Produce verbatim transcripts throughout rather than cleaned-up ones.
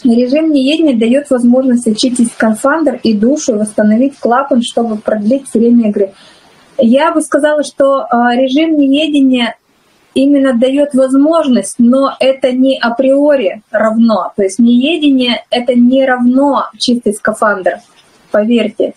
Режим неедения дает возможность очистить скафандр и душу, восстановить клапан, чтобы продлить время игры. Я бы сказала, что режим неедения именно дает возможность, но это не априори равно. То есть неедение — это не равно чистый скафандр, поверьте.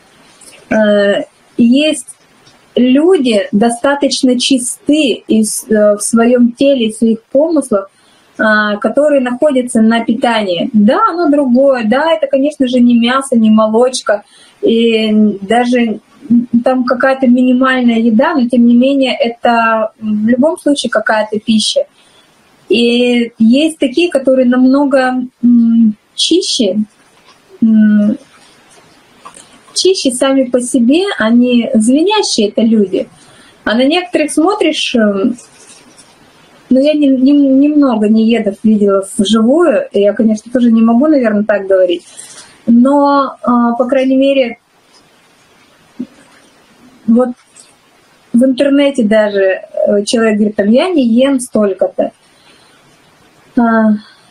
Есть люди достаточно чисты в своем теле, в своих помыслах, которые находятся на питании. Да, оно другое, да, это, конечно же, не мясо, не молочка, и даже там какая-то минимальная еда, но тем не менее это в любом случае какая-то пища. И есть такие, которые намного чище, чище сами по себе, они звенящие, это люди. А на некоторых смотришь, ну я не, не, немного неедов видела вживую, я, конечно, тоже не могу, наверное, так говорить, но, по крайней мере, вот в интернете даже человек говорит, там, я не ем столько-то. А,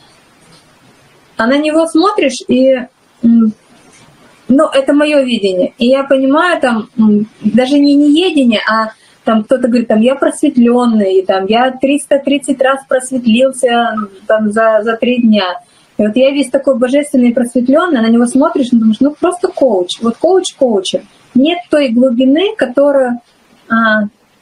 а на него смотришь, и, ну, это мое видение. И я понимаю, там, даже не неедение, а там кто-то говорит, там, я просветленный, там, я триста тридцать раз просветлился там, за, за три дня. И вот я весь такой божественный и просветленный, на него смотришь и думаешь, ну, просто коуч. Вот коуч коучем. Нет той глубины, которую, а,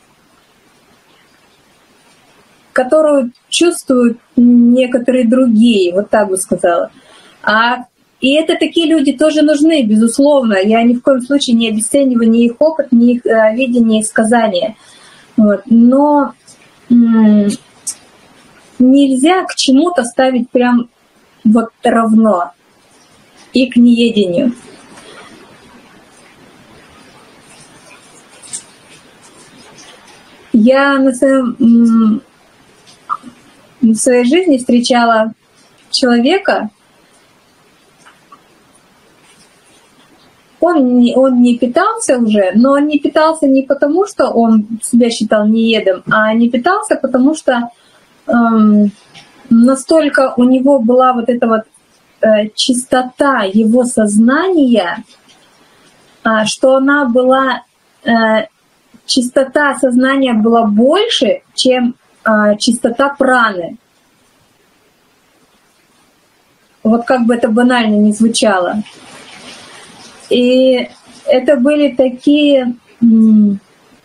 которую чувствуют некоторые другие, вот так бы сказала. А, и это такие люди тоже нужны, безусловно. Я ни в коем случае не обесцениваю ни их опыт, ни их а, видение и сказания. Вот. Но м- нельзя к чему-то ставить прям вот равно и к неедению. Я на своем, в своей жизни встречала человека, он не, он не питался уже, но он не питался не потому, что он себя считал неедом, а не питался, потому что эм, настолько у него была вот эта вот э, чистота его сознания, э, что она была... Э, чистота сознания была больше, чем э, чистота праны. Вот как бы это банально ни звучало. И это были такие, м-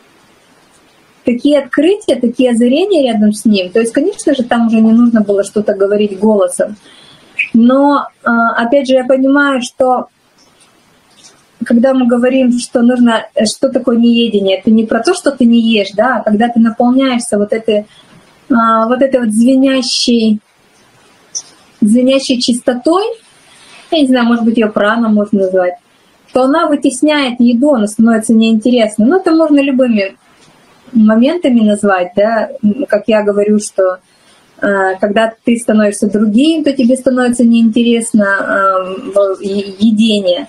такие открытия, такие озарения рядом с ним. То есть, конечно же, там уже не нужно было что-то говорить голосом. Но, э, опять же, я понимаю, что когда мы говорим, что нужно, что такое неедение, это не про то, что ты не ешь, да, а когда ты наполняешься вот этой вот, этой вот звенящей, звенящей чистотой, я не знаю, может быть, ее прана можно назвать, то она вытесняет еду, она становится неинтересной. Ну, это можно любыми моментами назвать, да, как я говорю, что когда ты становишься другим, то тебе становится неинтересно едение.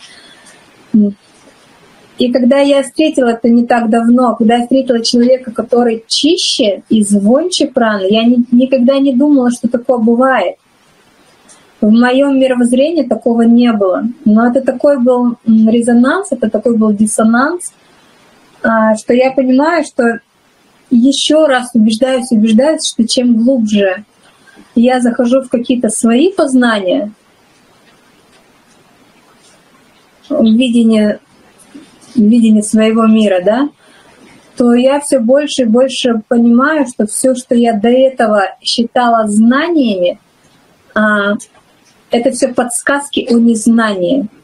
И когда я встретила это не так давно, когда я встретила человека, который чище и звонче праны, я ни, никогда не думала, что такое бывает. В моем мировоззрении такого не было. Но это такой был резонанс, это такой был диссонанс, что я понимаю, что еще раз убеждаюсь, убеждаюсь, что чем глубже я захожу в какие-то свои познания, видение, видение своего мира, да, то я все больше и больше понимаю, что все, что я до этого считала знаниями, это все подсказки о незнании.